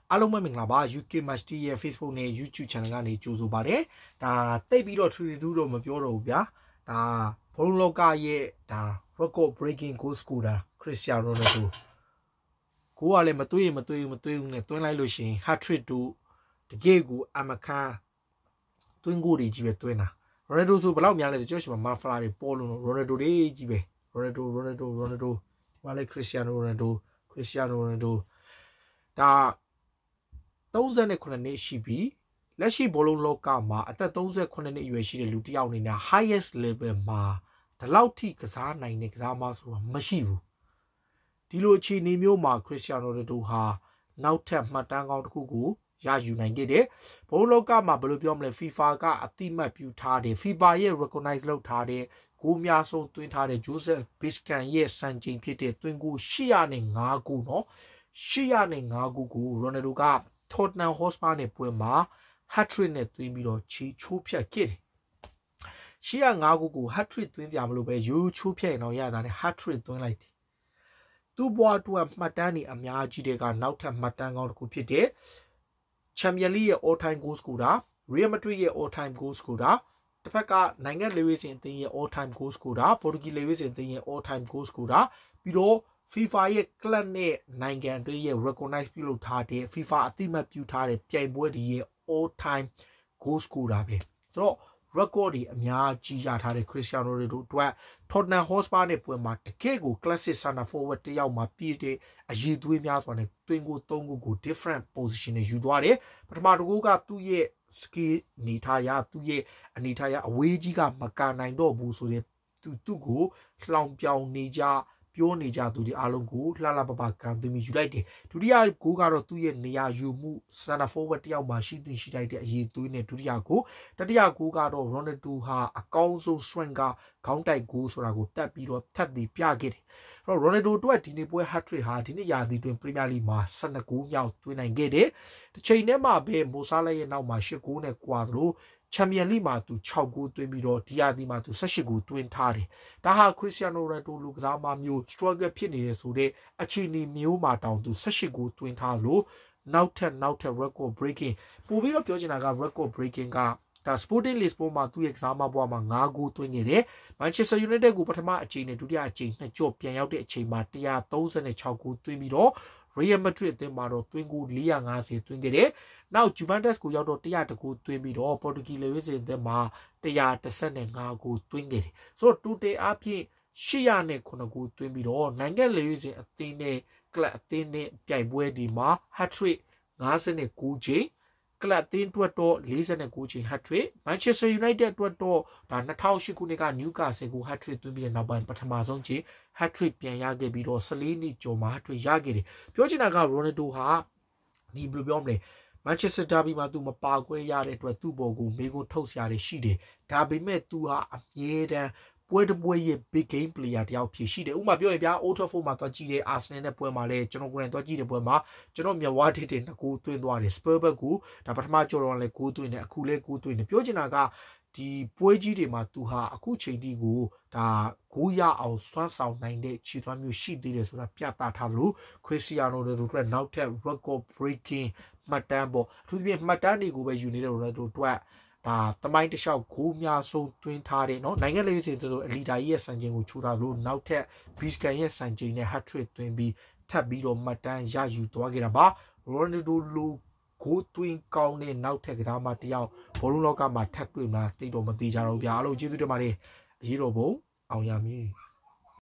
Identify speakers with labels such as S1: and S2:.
S1: အားလုံးပဲမင်္ဂလာပါ UK Master ရဲ့ Facebook နဲ့ YouTube Channel ကနေကြိုဆိုပါတယ်ဒါတိတ်ပြီးတော့ 32 တော့မပြောတော့ဘူးဗျာဒါဘုံလောကရဲ့ဒါ record breaking goal scorer Cristiano Ronaldo ကိုကလည်းမသွေးဘူးနဲ့သွင်းလိုက်လို့ရှိရင် hat trick တို့တကယ်ကိုအမခန်းသွင်းကိုတွေကြီးပဲသွင်းတာ Ronaldo ဆိုဘယ်လောက်များလဲဆိုကျွန်တော်ရှိမှာ Mafla တွေပေါ်လို့ Ronaldo တွေကြီးပဲ Ronaldo ဘာလဲ Cristiano Ronaldo ဒါ39နှစ်ရှိပြီလက်ရှိဘောလုံးလောကမှာအသက်38နှစ်အရွယ်ရှိတဲ့လူတစ်ယောက်အနေနဲ့ highest level မှာဒီလောက်ထိကစားနိုင်တဲ့ကစားမဆိုတာမရှိဘူးဒီလိုအခြေအနေမျိုးမှာ Cristiano Ronaldo ဟာနောက်ထပ်မှတ်တမ်းကောင်းတစ်ခုကိုရယူနိုင်ခဲ့တယ်ဘောလုံးလောကမှာဘယ်လိုပြောမလဲ FIFA ကအတိမတ်ပြုထားတယ် FIFA ရဲ့ recognize လုပ်ထားတဲ့ဂိုးများဆုံးသွင်းထားတဲ့ Joseph Biscan ရဲ့စံချိန်ဖြစ်တဲ့သွင်းဂိုး805ဂိုးနော်805ဂိုးကို Ronaldo ကTottenham Hotspur နဲ့ပွဲမှာ hat trick နဲ့သွင်းပြီးတော့ချီချိုးဖြတ်ခဲ့တယ်။805ခုကို hat trick သွင်းကြမလို့ပဲရိုးချိုးဖြတ်ရင်တော့ရတာနဲ့ hat trick သွင်းလိုက်တယ်။သူ့ဘဝအတွက်မှတ်တမ်းတွေအများကြီးတွေကနောက်ထပ်မှတ်တမ်းကောင်းတစ်ခုဖြစ်တဲ့ Champions League ရဲ့ all time goal scorer, Real Madrid ရဲ့ all time goal scorer, တစ်ဖက်ကနိုင်ငံလေဝေးစဉ်အသင်းရဲ့ all time goal scorer, ပေါ်တူဂီလေဝေးစဉ်အသင်းရဲ့ all time goal scorer ပြီးတော့FIFA ရဲ့ club နဲ့နိုင်ငံအတွင်းရဲ့ recognize ပြုလုပ်ထားတဲ့ FIFA အတိမတ်ပြုထားတဲ့ပြိုင်ပွဲတွေရဲ့ all time goal scorer ပဲဆိုတော့ record တွေအများကြီးရထားတဲ့ Cristiano Ronaldo အတွက် Tottenham Hotspur နဲ့ပွဲမှာတကယ့်ကို classic center forward တယောက်မှာပြည့်တဲ့အရေးသွေးများစွာနဲ့တွင်းကို3ခုကို different position နဲ့ယူသွားတယ်ပထမတစ်ခုကသူ့ရဲ့ skill နေထားရသူ့ရဲ့အနေထားရအဝေးကြီးကမကန်နိုင်တော့ဘူးဆိုရင်သူ့ကိုလှောင်ပြောင်နေကြပြောနေကြသူတွေအားလုံးကိုလှလှပပကန်သွင်းပြီးယူလိုက်တယ်ဒုတိယဂိုးကတော့သူ့ရဲ့နေရာယူမှု center forward တယောက်မှရှိလိုက်တဲ့အရေးသွေးနဲ့ဒုတိယဂိုးတတိယဂိုးကတော့ Ronaldo ဟာအကောင်းဆုံး strength ကခေါင်းတိုက်ဂိုးဆိုတာကိုတက်ပြီးတော့ထပ်ပြီးပြခဲ့တယ်အဲ့တော့ Ronaldo အတွက်ဒီနေ့ပွဲ hat trick ဟာဒီနေ့ရာသီတွင် Premier League မှာ12ဂိုးမြောက်သွင်းနိုင်ခဲ့တယ်တစ်ချိန်တည်းမှာပဲ Mo Salah ရဲ့နောက်မှာ8ဂိုးနဲ့ကွာသလိုChampions League မှာသူ6ဂိုးသွင်းပြီးတော့ဒီယာဒီမှာသူ18ဂိုးသွင်းထားတယ်။ဒါဟာ Cristiano Ronaldo လူကစားမမျိုး struggle ဖြစ်နေတယ်ဆိုတဲ့အခြေအနေမျိုးမှာတောင်သူ18ဂိုးသွင်းထားလို့နောက်ထပ် record breaking ပို့ပြီးတော့ပြောချင်တာက record breaking ကဒါ Sporting Lisbon မှာသူ့ရဲ့ကစားမဘွားမှာ9ဂိုးသွင်းခဲ့တယ်။ Manchester United ကိုပထမအကြိမ်နဲ့ဒုတိယအကြိမ်နှစ်ကြော့ပြန်ရောက်တဲ့အချိန်မှာ136ဂိုးသွင်းပြီးတော့Real Madrid အသင်းမှာတော့သွင်းဂိုး450သွင်းခဲ့တယ်။နောက် Juventus ကိုရောက်တော့100ဂိုးသွင်းပြီးတော့ Portuguese လေဝေးစဉ်အသင်းမှာ115ဂိုးသွင်းခဲ့တယ်။ဆိုတော့တူတေအပြင်809ဂိုးသွင်းပြီးတော့နိုင်ငံလေဝေးစဉ်အသင်းနဲ့ကလပ်အသင်းနဲ့ပြိုင်ပွဲဒီမှာ hat trick 59ချိန်ကလပ်အသင်းအတွက်တော့49ချိန် hat trick Manchester United အတွက်တော့ဒါ2008ခုနှစ်က Newcastle ကို hat trick သွင်းပြီးတဲ့နောက်ပိုင်းပထမဆုံးချိန် hat trick ပြန်ရခဲ့ပြီးတော့14နှစ်ကျော်မှာ hat trick ရခဲ့တယ်ပြောချင်တာက Ronaldo ဟာဒီဘယ်လိုပြောမလဲ Manchester Derby မှာသူမပါခွဲရတဲ့အတွက်သူ့ဘော်ကိုမေးခွန်းထုတ်စရာတွေရှိတယ်ဒါပေမဲ့သူဟာအမြဲတမ်းပွဲတစ်ပွဲရဲ့ big game player တယောက်ဖြစ်ရှိတယ်ဥပမာပြောရင်ဗျာ Old Trafford မှာသွားကြည့်တဲ့ Arsenal နဲ့ပွဲမှာလဲကျွန်တော်ကိုယ်တိုင်သွားကြည့်တဲ့ပွဲမှာကျွန်တော်မျက်ဝါးတစ်တင်2ဂိုးသွင်းသွားတယ် Spurs ဘက်ကိုဒါပထမကြော်တော့လဲဂိုးသွင်းတယ်အခုလဲဂိုးသွင်းတယ်ပြောချင်တာကဒီပွဲကြီးတွေမှာသူဟာအခုချိန်ထိကိုဒါဂိုးရအောင်စွမ်းဆောင်နိုင်တဲ့ခြေသွမ်းမျိုးရှိသေးတယ်ဆိုတာပြသထားလို့ Cristiano Ronaldo အတွက်နောက်ထပ် record breaking မှတ်တမ်းပေါ့အထူးသဖြင့်မှတ်တမ်းတွေကိုပဲယူနေတဲ့ Ronaldo အတွက်ဒါတမိုင်းတစ်လျှောက်ဂိုးများဆုံးသွင်းထားတယ်เนาะနိုင်ငံလေးစဉ်ဆိုအလီဒါကြီးရဲ့စံချိန်ကိုချိုးထားလို့နောက်ထပ် Biscan ရဲ့စံချိန်နဲ့ hat trick သွင်းပြီးထပ်ပြီးတော့မှတ်တမ်းရယူသွားခဲ့တာပါ Ronaldo လိုဂိုးသွင်းကောင်းတဲ့နောက်ထပ်ကစားမတစ်ယောက်ဘောလုံးလောကမှာထပ်တွေ့မှာသိတော့မသိကြတော့ဗျာအားလုံးကျေးဇူးတင်ပါတယ်အရေးတော်ပုံအောင်ရမည်